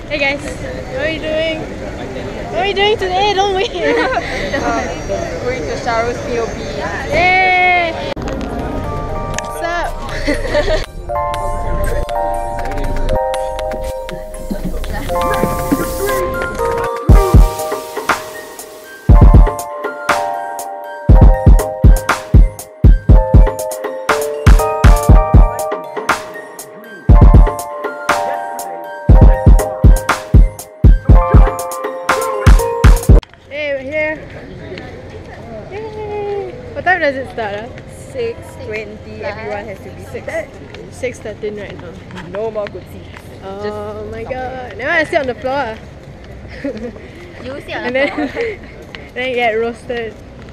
Hey guys, what are you doing? What are you doing today? Don't wait. Going to Sharul's POP. Yay! What's up? What time does it start? 6:20. Everyone has to be 6:13 right now. No more good seats. Oh my god. Now I sit on the floor. You sit on And the then, floor. then you get roasted.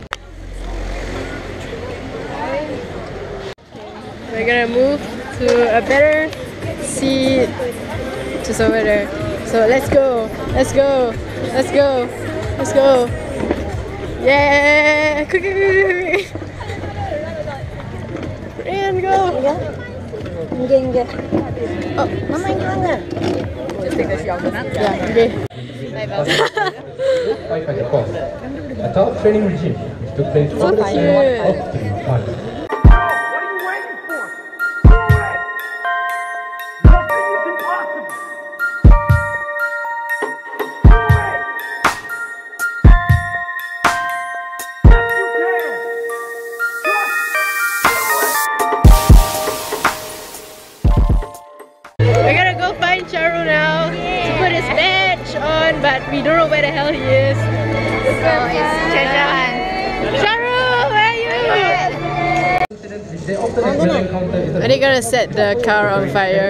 We're gonna move to a better seat. Just over there. So let's go. Let's go. Let's go. Let's go. Yeah! Quick, quick, quick, quick. And go! Enggak. Oh, Mama yang mana? Just take the shower. yeah, okay. A top training regime which took place So over the cute. summer of 3 months. We're gonna go find Sharul now to put his badge on, but we don't know where the hell he is. So it's treasure hunt. Sharul, where are you? They often encounter is Are they gonna set the car on fire?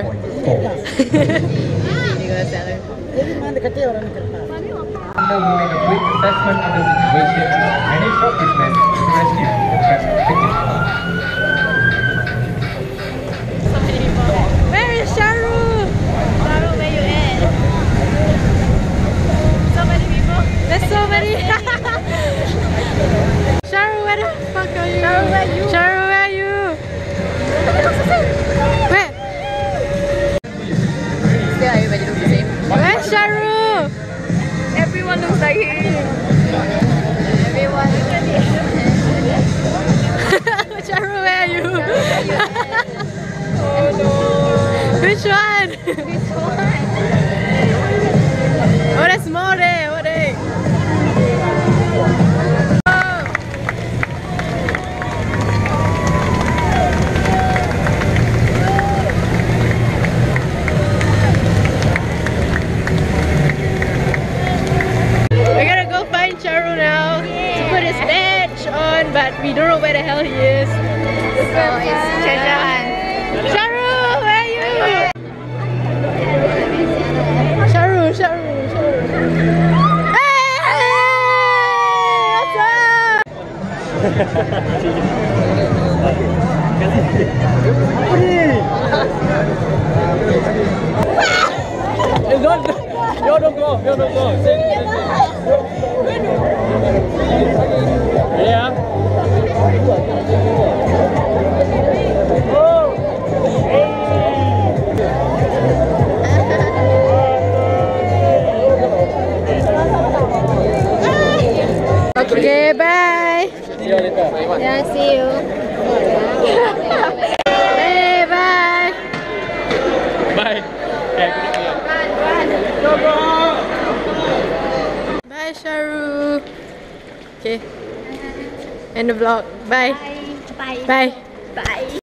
Now we make a quick assessment of the situation and a short treatment to rescue the trapped victims. Where is Sharul? Sharul, where you at? So many people. There's so many. Sharul, where the fuck are you? Sharul, where are you? Sharul, where are you? Where? Still everybody looks the same. Where's Sharul? Everyone looks like him. Everyone. Sharul, where are you? Oh no. Which one? Which one? Oh, there's more there. What the heck? We're gonna go find Sharul now to put his badge on, but we don't know where the hell he is. So it's treasure hunt. Sharul, where are you? Sharul, Sharul, Sharul. Hey! What's up? Don't go. Yeah. Okay, bye. See you later. Yeah, see you. Hey, bye. Bye. Bye, Sharul. Okay. End the vlog. Bye. Bye. Bye. Bye.